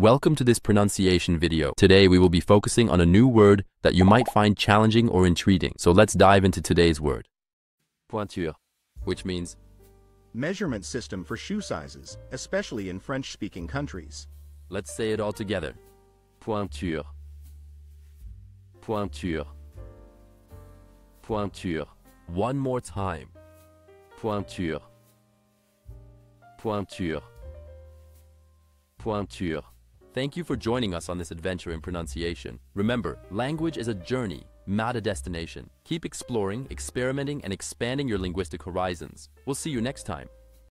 Welcome to this pronunciation video. Today we will be focusing on a new word that you might find challenging or intriguing. So let's dive into today's word. Pointure, which means measurement system for shoe sizes, especially in French-speaking countries. Let's say it all together. Pointure. Pointure. Pointure. One more time. Pointure. Pointure. Pointure. Thank you for joining us on this adventure in pronunciation. Remember, language is a journey, not a destination. Keep exploring, experimenting, and expanding your linguistic horizons. We'll see you next time.